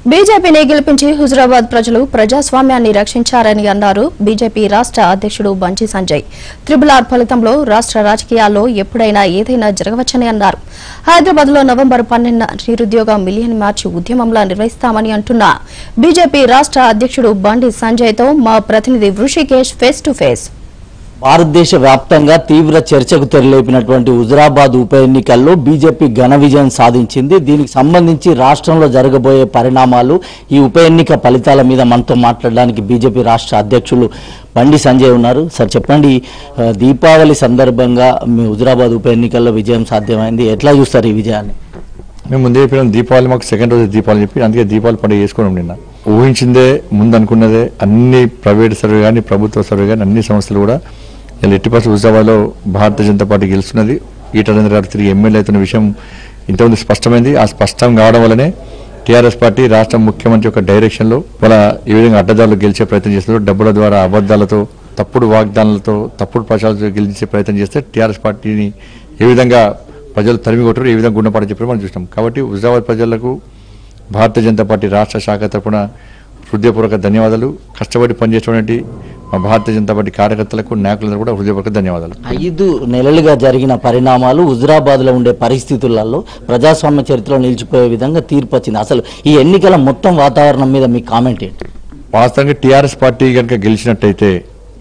బీజేపీని గెలిపించి హుజురాబాద్ ప్రజలు ప్రజాస్వామ్యాన్ని రక్షించారని అన్నారు బీజేపీ రాష్ట్ర అధ్యక్షుడు బండి సంజయ్. త్రిబుల్-ఆర్ ఫలితంలో రాష్ట్ర రాజకీయాల్లో ఎప్పుడైనా ఏదైనా జరగవచ్చని అన్నారు. హైదరాబాద్లో నవంబర్ 12న నిరుద్యోగ మిలియన్ మార్చ్ ఉద్యమంలా నిర్వహిస్తామని అంటున్న బీజేపీ రాష్ట్ర అధ్యక్షుడు బండి సంజయ్తో మా ప్రతినిధి ఋషికేష్ ఫేస్ టు ఫేస్. భారతదేశ వ్యాప్తంగా తీవ్ర చర్చకు తెరలేపినటువంటి హుజురాబాద్ ఉప ఎన్నికల్లో బీజేపీ ఘన విజయం సాధించింది. దీనికి సంబంధించి రాష్ట్రంలో జరగబోయే పరిణామాలు, ఈ ఉప ఎన్నిక ఫలితాల మీద మనతో మాట్లాడడానికి బీజేపీ రాష్ట్ర అధ్యక్షులు బండి సంజయ్ ఉన్నారు. సార్ చెప్పండి, దీపావళి సందర్భంగా మీ హుజురాబాద్ ఉప ఎన్నికల్లో విజయం సాధ్యమైంది, ఎట్లా చూస్తారు ఈ విజయాన్ని? మేము ముందే చెప్పినాం, దీపావళి మాకు సెకండ్ రోజు దీపావళి చెప్పి అందుకే దీపావళి పండుగ చేసుకున్నాం. నిన్న ఊహించిందే, ముందు అనుకున్నదే. అన్ని ప్రైవేట్ సర్వే కానీ ప్రభుత్వ సర్వే కానీ అన్ని సంస్థలు కూడా ఇలా 80% హుజురాబాద్లో భారతీయ జనతా పార్టీ గెలుస్తున్నది. ఈటల గారు తిరిగి ఎమ్మెల్యే అవుతున్న విషయం ఇంతకుముందు స్పష్టమైంది. ఆ స్పష్టం కావడం వల్లనే టీఆర్ఎస్ పార్టీ రాష్ట్ర ముఖ్యమంత్రి యొక్క డైరెక్షన్లో వాళ్ళ ఈ విధంగా అడ్డదారులు గెలిచే ప్రయత్నం చేస్తున్నారు. డబ్బుల ద్వారా, అబద్దాలతో, తప్పుడు వాగ్దానాలతో, తప్పుడు ప్రచారాలతో గెలిచే ప్రయత్నం చేస్తే టీఆర్ఎస్ పార్టీని ఏ విధంగా ప్రజలు తరిమి కొట్టరు, ఏ విధంగా గుణపాఠం చెప్పారు మనం చూసినాం. కాబట్టి హుజురాబాద్ ప్రజలకు భారతీయ జనతా పార్టీ రాష్ట్ర శాఖ తరఫున హృదయపూర్వక ధన్యవాదాలు. కష్టపడి పనిచేసేటువంటి మా భారతీయ జనతా పార్టీ కార్యకర్తలకు, నాయకులందరూ కూడా హృదయపూర్వక ధన్యవాదాలు. 5 నెలలుగా జరిగిన పరిణామాలు హుజురాబాద్లో ఉండే పరిస్థితులలో ప్రజాస్వామ్య చరిత్రలో నిలిచిపోయే విధంగా తీర్పు వచ్చింది. అసలు ఈ ఎన్నికల మొత్తం వాతావరణం మీద మీ కామెంట్ ఏంటి? వాస్తవంగా టీఆర్ఎస్ పార్టీ కనుక గెలిచినట్టయితే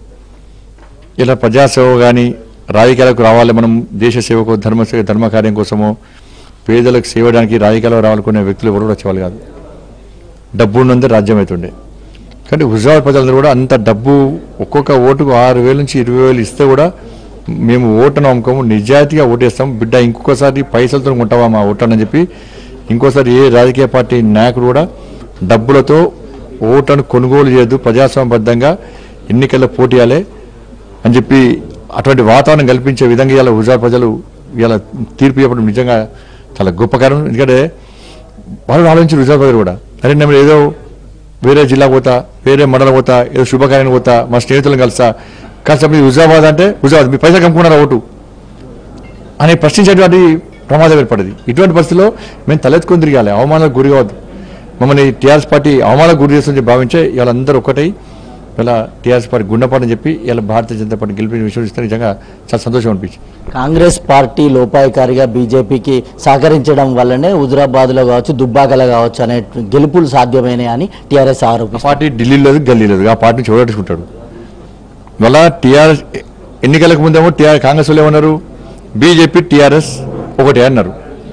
ఇలా ప్రజాసేవ కానీ రాజకీయాలకు రావాలి, మనం దేశ సేవకు, ధర్మకార్యం కోసమో, పేదలకు సేవడానికి రాజకీయాలకు రావాలనుకునే వ్యక్తులు ఎవరు వచ్చేవాళ్ళు కాదు. డబ్బు ఉన్నంత రాజ్యం అవుతుండే. కానీ హుజురాబాద్ ప్రజలందరూ కూడా అంత డబ్బు, ఒక్కొక్క ఓటుకు 6,000 నుంచి 20,000 ఇస్తే కూడా మేము ఓటును నమ్మకము, నిజాయితీగా ఓటేస్తాం. బిడ్డ ఇంకొకసారి పైసలతో ఉంటావా మా ఓటని చెప్పి ఇంకోసారి ఏ రాజకీయ పార్టీ నాయకుడు కూడా డబ్బులతో ఓటును కొనుగోలు చేయొద్దు, ప్రజాస్వామ్యబద్ధంగా ఎన్నికల్లో పోటీయాలే అని చెప్పి అటువంటి వాతావరణం కల్పించే విధంగా ఇలా హుజురాబాద్ ప్రజలు ఇలా తీర్పు చెప్పడం నిజంగా చాలా గొప్ప కారణం. ఎందుకంటే వాళ్ళు ఆలోచించారు హుజురాబాద్ ప్రజలు కూడా, అరే నేను ఏదో వేరే జిల్లా పోతా, వేరే మండలం పోతా, ఏదో శుభకార్యానికి పోతా, మా స్నేహితులను కలుస్తా, కాస్త మీ హుజురాబాద్ అంటే హుజురాబాద్ మీ పైసలు కమ్ముకున్నారా ఓటు అని ప్రశ్నించేటువంటి ప్రమాదం ఏర్పడింది. ఇటువంటి పరిస్థితుల్లో మేము తలెత్తుకొని తిరగాలి, అవమానాలకు గురి కావద్దు. మమ్మల్ని టీఆర్ఎస్ పార్టీ అవమానాలకు గురి చేస్తుందని భావించే వాళ్ళందరూ ఒకటై ఇలా టీఆర్ఎస్ పార్టీ గుండెపాటని చెప్పి ఇలా భారతీయ జనతా పార్టీ గెలిపిన విషయం ఇస్తే నిజంగా చాలా సంతోషం అనిపించింది. కాంగ్రెస్ పార్టీ లోపాయకారిగా బీజేపీకి సహకరించడం వల్లనే హుజురాబాద్లో కావచ్చు, దుబ్బాకలో కావచ్చు అనే గెలుపులు సాధ్యమైనాయి అని టీఆర్ఎస్ ఆరోపిస్తుంది. పార్టీ ఢిల్లీ లేదు, గల్లీ లేదు, ఆ పార్టీని చూడట్టుకుంటాడు. మళ్ళా టీఆర్ఎస్ ఎన్నికలకు ముందేమో కాంగ్రెస్ వాళ్ళు ఏమన్నారు, బీజేపీ టీఆర్ఎస్ ఒకటే అన్నారు.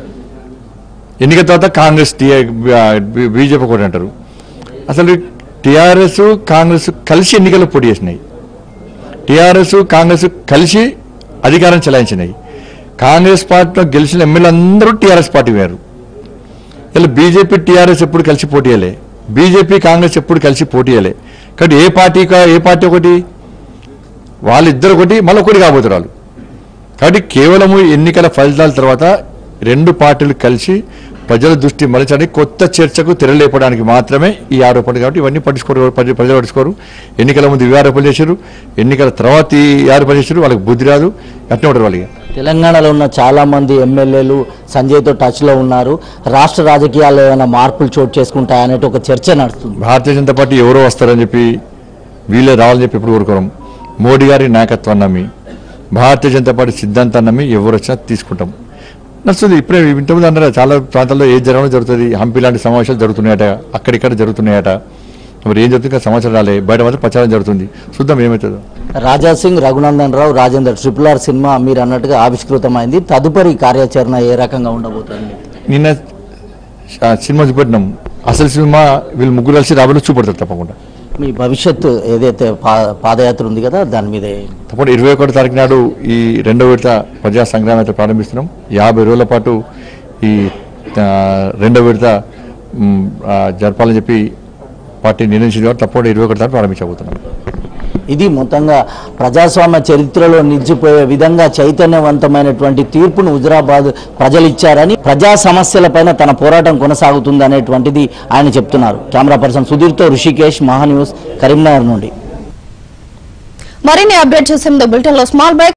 ఎన్నికల తర్వాత కాంగ్రెస్ బీజేపీ ఒకటి అంటారు. అసలు టీఆర్ఎస్ కాంగ్రెస్ కలిసి ఎన్నికల్లో పోటీ చేసినాయి. టీఆర్ఎస్ కాంగ్రెస్ కలిసి అధికారం చెలాయించినాయి. కాంగ్రెస్ పార్టీలో గెలిచిన ఎమ్మెల్యే అందరూ టీఆర్ఎస్ పార్టీ వేరు. ఇలా బీజేపీ టీఆర్ఎస్ ఎప్పుడు కలిసి పోటీ చేయలే, బీజేపీ కాంగ్రెస్ ఎప్పుడు కలిసి పోటీ చేయలే. కాబట్టి ఏ పార్టీ ఒకటి, వాళ్ళిద్దరు ఒకటి, మళ్ళీ ఒకటి కాబోతున్నారు వాళ్ళు. కాబట్టి కేవలము ఎన్నికల ఫలితాల తర్వాత 2 పార్టీలు కలిసి ప్రజల దృష్టి మరచడానికి, కొత్త చర్చకు తెరలేపడానికి మాత్రమే ఈ ఆరోపణలు. కాబట్టి ఇవన్నీ ప్రజలు పట్టించుకోరు. ఎన్నికల ముందు ఇవి ఆరోపణలు చేశారు, ఎన్నికల తర్వాత ఈ ఆరోపణలు చేశారు. వాళ్ళకి బుద్ధి రాదు, అట్నే ఉంటారు వాళ్ళకి. తెలంగాణలో ఉన్న చాలా మంది ఎమ్మెల్యేలు సంజయ్తో టచ్లో ఉన్నారు. రాష్ట్ర రాజకీయాల్లో ఏమైనా మార్పులు చోటు చేసుకుంటాయనే ఒక చర్చ నడుస్తుంది. భారతీయ జనతా పార్టీ ఎవరో వస్తారని చెప్పి, వీళ్ళే రావాలని చెప్పి ఎప్పుడు కోరుకోరం. మోడీ గారి నాయకత్వాన్ని నమ్మి, భారతీయ జనతా పార్టీ సిద్ధాంతాన్ని నమ్మి ఎవరు వచ్చినా తీసుకుంటాం, నడుస్తుంది. ఇప్పుడే ఇంతకుముందు అన్నారు చాలా ప్రాంతాల్లో ఏ జరగడం జరుగుతుంది, హంపి లాంటి సమావేశాలు జరుగుతున్నాయట, అక్కడిక్కడ జరుగుతున్నాయట. మరి ఏం జరుగుతుంది సమాచారం రాలే, బయట మాత్రం ప్రచారం జరుగుతుంది. చూద్దాం ఏమవుతుందో. రాజాసింగ్, రఘునందన్ రావు, రాజేందర్ ట్రిపుల్-ఆర్ సినిమా మీరు అన్నట్టుగా ఆవిష్కృతమైంది. తదుపరి కార్యాచరణ ఏ రకంగా ఉండబోతుంది? నిన్న సినిమా చూపెట్టినాం. అసలు సినిమా వీళ్ళు ముగ్గురు కలిసి రాబోయే చూపెడతారు తప్పకుండా. మీ భవిష్యత్తు ఏదైతే పాదయాత్ర ఉంది కదా, దాని మీద తప్పకుండా 21వ తారీఖు నాడు ఈ 2వ విడత ప్రజా సంగ్రామ యాత్ర ప్రారంభిస్తున్నాం. 50 రోజుల పాటు ఈ 2వ విడత జరపాలని చెప్పి పార్టీ నిర్ణయించింది. కాబట్టి తప్పకుండా 21వ తారీఖు ప్రారంభించబోతున్నాం. ఇది మొత్తంగా ప్రజాస్వామ్య చరిత్రలో నిలిచిపోయే విధంగా చైతన్యవంతమైనటువంటి తీర్పును హుజురాబాద్ ప్రజలు ఇచ్చారని, ప్రజా సమస్యలపైన తన పోరాటం కొనసాగుతుంది అనేటువంటిది ఆయన చెప్తున్నారు. కెమెరా పర్సన్ సుధీర్తో ఋషికేష్, మహా న్యూస్, కరీంనగర్ నుండి. మరిన్ని అప్డేట్ చేసేందుకు బులెటిన్లో స్మాల్ బ్రేక్.